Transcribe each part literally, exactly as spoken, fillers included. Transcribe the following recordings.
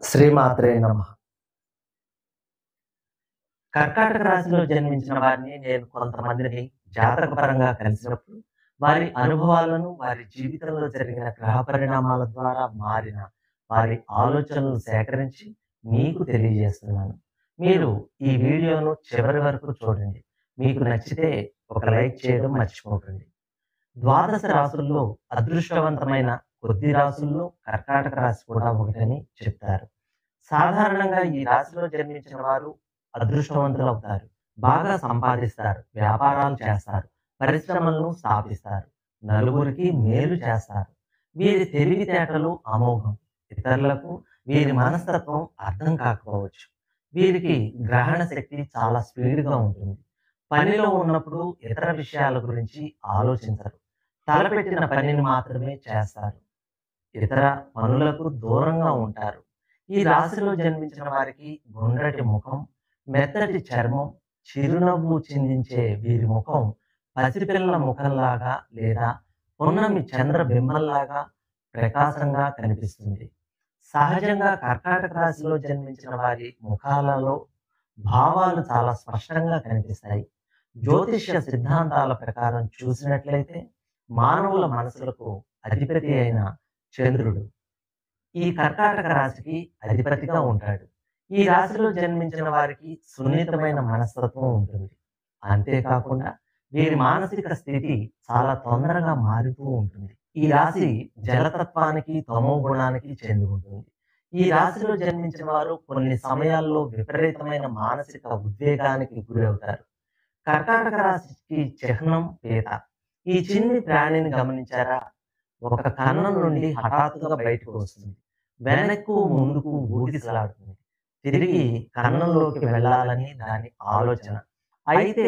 శ్రీమాత్రే నమః. కర్కాటక రాశిలో జన్మించిన వారిని నేను కొంతమందిని జాతకపరంగా కలిసినప్పుడు, వారి అనుభవాలను, వారి జీవితంలో జరిగిన గ్రహ పరిణామాల ద్వారా మారిన వారి ఆలోచనలు సేకరించి మీకు తెలియజేస్తున్నాను. మీరు ఈ వీడియోను చివరి వరకు చూడండి. మీకు నచ్చితే ఒక లైక్ చేయడం మర్చిపోకండి. ద్వాదశ రాశుల్లో అదృష్టవంతమైన కొద్ది రాశుల్లో కర్కాటక రాశి కూడా ఒకటని చెప్తారు. సాధారణంగా ఈ రాశిలో జన్మించిన వారు అదృష్టవంతులవుతారు. బాగా సంపాదిస్తారు, వ్యాపారాలు చేస్తారు, పరిశ్రమలను స్థాపిస్తారు, నలుగురికి మేలు చేస్తారు. వీరి తెలివితేటలు అమోఘం. ఇతరులకు వీరి మనస్తత్వం అర్థం కాకపోవచ్చు. వీరికి గ్రహణ శక్తి చాలా స్పీడ్‌గా ఉంటుంది. పనిలో ఉన్నప్పుడు ఇతర విషయాల గురించి ఆలోచించరు. తలపెట్టిన పనిని మాత్రమే చేస్తారు. ఇతర పనులకు దూరంగా ఉంటారు. ఈ రాశిలో జన్మించిన వారికి గుండ్రటి ముఖం, మెత్తటి చర్మం, చిరునవ్వు చిందించే వీరి ముఖం పసిపిల్ల ముఖంలాగా లేదా పున్నమి చంద్రబింబంలాగా ప్రకాశంగా కనిపిస్తుంది. సహజంగా కర్కాటక రాశిలో జన్మించిన వారి ముఖాలలో భావాలు చాలా స్పష్టంగా కనిపిస్తాయి. జ్యోతిష్య సిద్ధాంతాల ప్రకారం చూసినట్లయితే మానవుల మనసులకు అధిపతి అయిన చంద్రుడు ఈ కర్కాటక రాశికి అధిపతిగా ఉంటాడు. ఈ రాశిలో జన్మించిన వారికి సున్నితమైన మనస్తత్వం ఉంటుంది. అంతేకాకుండా వీరి మానసిక స్థితి చాలా తొందరగా మారుతూ ఉంటుంది. ఈ రాశి జలతత్వానికి, తమో గుణానికి చెంది ఉంటుంది. ఈ రాశిలో జన్మించిన వారు కొన్ని సమయాల్లో విపరీతమైన మానసిక ఉద్వేగానికి గురవుతారు. కర్కాటక రాశికి చిహ్నం పీత. ఈ చిన్ని ప్రాణిని గమనించారా? ఒక కన్నం నుండి హఠాత్తుగా బయటకు వస్తుంది. వెనక్కు ముందుకు ఊగిసలాడుతుంది. తిరిగి కన్నంలోకి వెళ్ళాలని దాని ఆలోచన. అయితే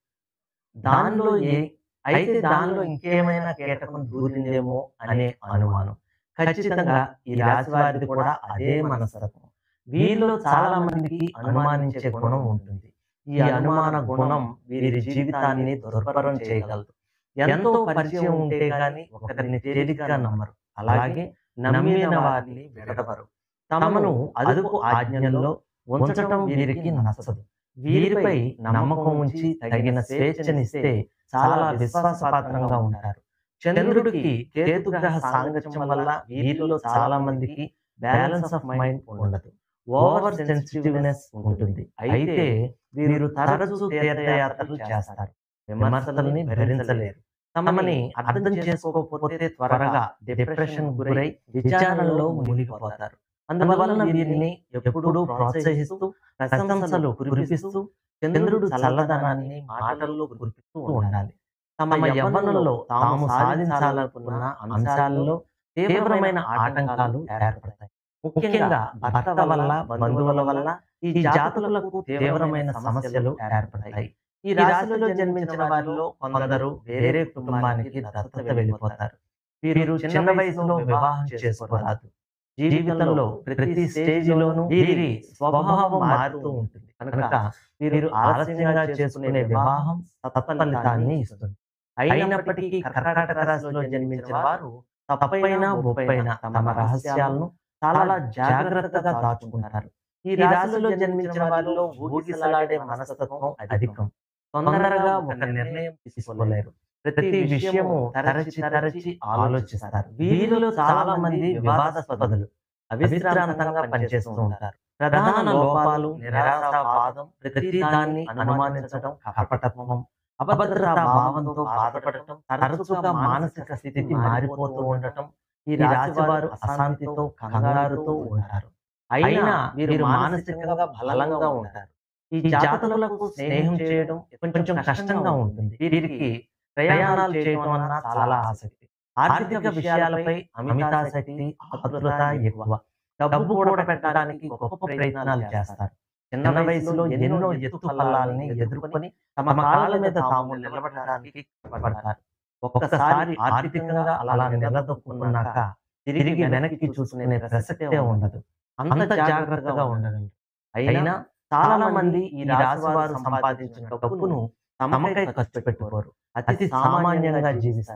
దానిలో ఏ అయితే దానిలో ఇంకేమైనా కీటకం దూరిందేమో అనే అనుమానం. ఖచ్చితంగా ఈ రాశి వారిది కూడా అదే మనస్తత్వం. వీరిలో చాలా మందికి అనుమానించే గుణం ఉంటుంది. ఈ అనుమాన గుణం వీరి జీవితాన్ని దుర్భరం చేయగలదు. ఎంతో పరిచయం ఉంటే గాని ఒకరిని తేలికగా నమ్మరు. అలాగే నమ్మిన వారిని విడవరు. తమను అదుపు ఆజ్ఞల్లో ఉంచటం వీరికి నచ్చదు. వీరిపై నమ్మకం ఉంచి తగిన స్వేచ్ఛనిస్తే చాలా విశ్వాసపాత్రంగా ఉంటారు. చంద్రుడికి కేతు గ్రహ సాంగత్యం వల్ల వీరిలో చాలా మందికి బ్యాలెన్స్ ఆఫ్ మైండ్ ఉండదు. ఓవర్ సెన్సిటివ్నెస్ ఉంటుంది. అయితే వీరు తరచూ తీర్థయాత్రలు చేస్తారు. విమర్శలని భరించలేరు. తమని అర్థం చేసుకోకపోతే త్వరగా డిప్రెషన్ గురై విచారణలో మునిగిపోతారు. అందువలన వీరిని ఎప్పుడూ ప్రోత్సహిస్తూ ప్రశంసలు కురిపిస్తూ చంద్రుడు చల్లదనాన్ని మాటల్లో కురిపిస్తూ ఉండాలి. తమ యవ్వనంలో తాము సాధించాలనుకున్న అంశాలలో తీవ్రమైన ఆటంకాలు ఏర్పడతాయి. ముఖ్యంగా భర్త వల్ల, బంధువుల వల్ల ఈ జాతకులకు తీవ్రమైన సమస్యలు ఏర్పడతాయి. ఈ రాశిలో జన్మించిన వారిలో కొందరు వేరే కుటుంబానికి దత్తత వెళ్ళిపోతారు. వీరు చిన్న వయసులో వివాహం చేసుకోరాదు. జీవితంలో ప్రతి స్టేజిలోనూ వీరి స్వభావం మారుతూ ఉంటుంది. కనుక వీరు ఆలస్యంగా చేసుకునే వివాహం సత్ఫలితాన్ని ఇస్తుంది. అయినప్పటికీ కర్కాటక రాశిలో జన్మించిన వారు తప్పైనా ఒప్పైనా తమ రహస్యాలను చాలా జాగ్రత్తగా దాచుకుంటారు. ఈ రాశిలో జన్మించిన వారిలో ఊగిసలాడే మనస్తత్వం అధికం. తొందరగా ఒక నిర్ణయం తీసుకోలేరు. ప్రతి విషయము తరచి తరచి ఆలోచిస్తారు. వీరిలో చాలా మంది వివాదాస్పదులు, అవిశ్రాంతంగా పనిచేస్తూ ఉంటారు. ప్రధాన లోపాలు నిరాశావాదం, ప్రతిదాన్ని అనుమానించడం, కపటత్వం, అభద్రతా భావంతో బాధపడటం, తరచుగా మానసిక స్థితి మారిపోతూ ఉండటం. ఈ రాశి వారు అశాంతితో, కంగారుతో ఉంటారు. అయినా వీరు మానసికంగా బలంగా ఉంటారు. ఈ జాతకులకు స్నేహం చేయడం కొంచెం కష్టంగా ఉంటుంది. వీరికి ప్రయాణాలు చేయడం అన్నా చాలా ఆసక్తి. ఆర్థిక విషయాలపై అమితాసక్తి, ఆతురత ఎక్కువ. డబ్బు కూడా పెట్టడానికి గొప్ప ప్రయత్నాలు చేస్తారు. చిన్న వయసులో ఎన్నో ఎత్తు పల్లాలని ఎదుర్కొని తమ కాళ్ళ మీద తాము నిలబడడానికి పడతారు. ఒక్కసారి ఆర్థికంగా అలా నిలదొక్కున్నాక తిరిగి వెనక్కి చూసుకునే ప్రసక్తే ఉండదు. అంత జాగ్రత్తగా ఉండగలరు. అయినా చాలా మంది ఈ రాశి వారు సంపాదించిన డబ్బును తమకై ఖర్చు పెట్టుకోరు. అతి సామాన్యంగా జీవిస్తారు.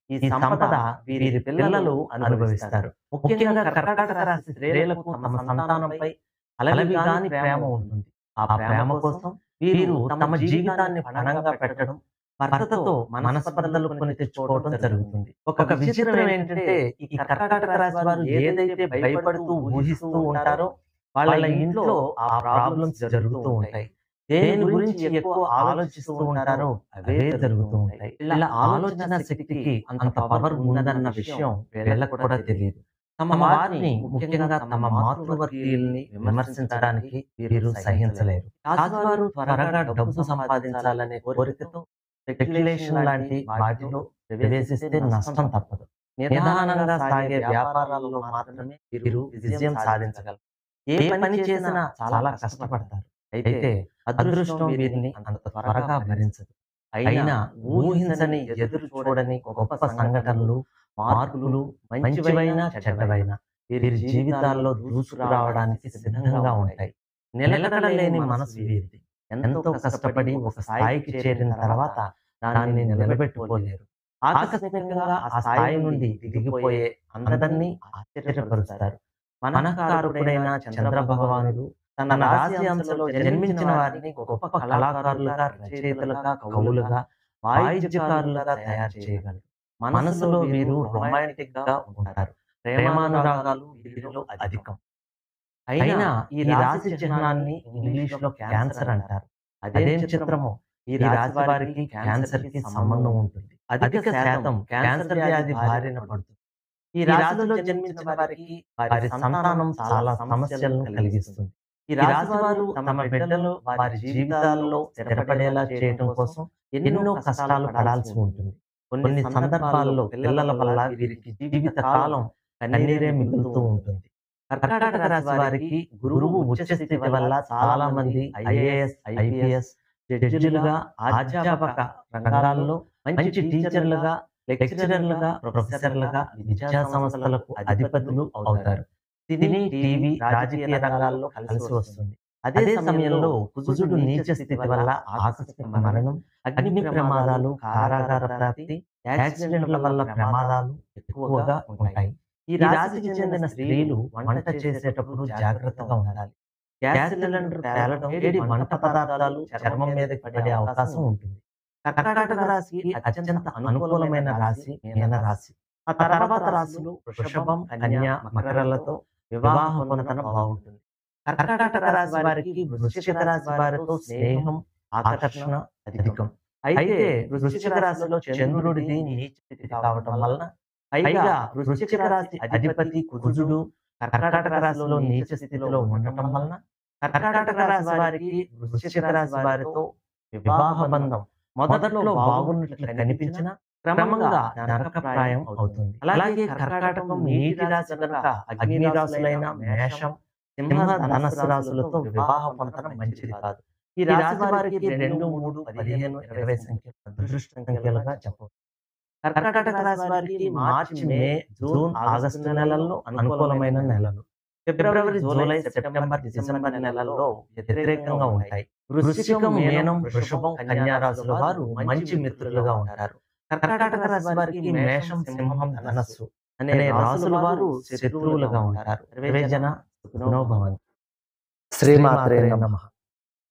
ఈ సంపద వీరి పిల్లలు అనుభవిస్తారు. ముఖ్యంగా కర్కాటక రాశి స్త్రీలకు తమ సంతానంపై అలవిగాని ప్రేమ ఉంటుంది. ఆ ప్రేమ కోసం వీరు తమ జీవితాన్ని పణంగా పెట్టడం, భర్తతో మనస్పర్ధలు కొని తెచ్చుకోవడం జరుగుతుంది. ఒక విచిత్రం ఏంటంటే ఈ కర్కాటక రాశి వారు ఏదైతే భయపడుతూ ఊహిస్తూ ఉంటారో వాళ్ళ ఇంట్లో ఆ ప్రాబ్లమ్స్ జరుగుతూ ఉంటాయి. దేని గురించి ఎక్కువ ఆలోచిస్తూ ఉంటారో అవే జరుగుతూ ఉంటాయి. ఇలా ఆలోచన శక్తికి అంత పవర్ ఉన్నదన్న విషయం వీళ్ళకు కూడా తెలియదు. తమ వారిని ముఖ్యంగా తమ మాతృవర్గీయుల్ని విమర్శించడానికి వీరు సహించలేరు. రాజువారు త్వరగా డబ్బు సంపాదించాలనే కోరికతో స్పెక్యులేషన్ లాంటి వాటిలో ప్రవేశిస్తే నష్టం తప్పదు. నిదానంగా సాగే వ్యాపారాలలో మాత్రమే వీరు విజయం సాధించగలరు. ఏ పని చేసినా చాలా కష్టపడతారు. అయితే అదృష్టం వీరిని అంత త్వరగా భరించదు. అయినా ఊహించని, ఎదురు చూడని గొప్ప సంఘటనలు, మార్పులు మంచివైనా చెడ్డవైనా వీరి జీవితాల్లో దూసుకురావడానికి సిద్ధంగా ఉంటాయి. నిలకడ లేని మనసు వీరిది. ఎంతో కష్టపడి ఒక స్థాయికి చేరిన తర్వాత దాన్ని నిలబెట్టుకోలేరు. ఆకస్మికంగా ఆ స్థాయి నుండి దిగిపోయే అందరినీ ఆశ్చర్యపరుస్తారు. మనకారకుడైన చంద్ర భగవానుడు తన రాశి అంశలో జన్మించిన వారిని గొప్ప కళాకారులుగా, రచయితలుగా, కవులుగా, వాయిద్యకారులుగా తయారు చేయగలరు. మనసులో వీరు రొమాంటిక్ గా ఉంటారు. ప్రేమానురాగాలు వీరిలో అధికం. అయినా ఈ రాశి చిహ్నాన్ని ఇంగ్లీష్ లో క్యాన్సర్ అంటారు. అదేం చిత్రమో ఈ రాశి వారికి క్యాన్సర్ కి సంబంధం ఉంటుంది. అధిక శాతం క్యాన్సర్ వ్యాధి బారిన పడుతుంది. ఈ రాశిలో జన్మించిన వారికి వారి సంతానం చాలా సమస్యలను కలిగిస్తుంది. ఈ రాశి వారు తమ బిడ్డలు వారి జీవితాల్లో స్థిరపడేలా చేయడం కోసం ఎన్నో కష్టాలు పడాల్సి ఉంటుంది. కొన్ని సందర్భాల్లో పిల్లల వల్ల వీరికి జీవిత కాలం కన్నీరే మిగులుతూ ఉంటుంది. కర్కాటక రాశి వారికి గురువు ఉచ్చ స్థితి వల్ల చాలా మంది ఐఏఎస్, ఐపీఎస్ జడ్జిలుగా, అధ్యాపక రంగాల్లో మంచి టీచర్లుగా, లెక్చరర్లుగా, ప్రొఫెసర్లుగా విద్యా సంస్థలకు అధిపతులు అవుతారు. సినీ, టీవీ, రాజకీయ రంగాల్లో కలిసి వస్తుంది. అదే సమయంలో కుజుడు నీచ స్థితి వల్ల ఆకస్మిక మరణం, అగ్ని ప్రమాదాలు, కారాగార ప్రాప్తి, యాక్సిడెంట్ల వల్ల ప్రమాదాలు ఎక్కువగా ఉంటాయి. ఈ రాశికి చెందిన స్త్రీలు వంట చేసేటప్పుడు జాగ్రత్తగా ఉండాలి. గ్యాస్ సిలిండర్ పేలడం, వేడి వంట పదార్థాలు చర్మం మీద పడే అవకాశం ఉంటుంది. కర్కాటక రాశికి అత్యంత అనుకూలమైన రాశి మీన రాశి. ఆ తర్వాత రాశులు వృషభం, కన్య, మకరలతో వివాహ పొందన బాగుంటుంది. కర్కాటక రాశి వారికి వృశ్చిక రాశి వారితో స్నేహం, ఆకర్షణ అధికం. అయితే వృశ్చిక రాశిలో చంద్రుడిది నీచ స్థితి కావటం వలన, పైగా వృశ్చిక రాశి అధిపతి కుజుడు కర్కాటక రాశిలో నీచ స్థితిలో ఉండటం వలన కర్కాటక రాశి వారికి వృశ్చిక రాశి వారితో వివాహ బంధం మొదట్లో బాగున్నట్లు కనిపించిన క్రమంగా నరకప్రాయం అవుతుంది. అలాగే కర్కాటకం నీటి రాశి కనుక అగ్ని రాశులైన మేషం, సింహ, ధనస్సు రాశులతో వివాహ పొందడం మంచిది కాదు. ఈ రాశి వారికి రెండు, మూడు, పదిహేను, ఇరవై సంఖ్యలు అదృష్ట సంఖ్యలుగా చెప్పవచ్చు. కర్కాటక రాశి వారికి మార్చి, మే, జూన్, ఆగస్టు నెలల్లో అనుకూలమైన నెలలు. ఫిబ్రవరి, జూలై, సెప్టెంబర్, డిసెంబర్ నెలల్లో వ్యతిరేకంగా ఉంటాయి. వృశ్చికం, మీనం, వృషభం, కన్యా రాశుల వారు మంచి మిత్రులుగా ఉంటారు. కర్కాటక రాశి వారికి మేషం, సింహం, ధనస్సు అనే రాశుల వారు శత్రువులుగా ఉంటారు. సర్వే జన సుఖినో భవంతు. శ్రీమాత్రే నమః.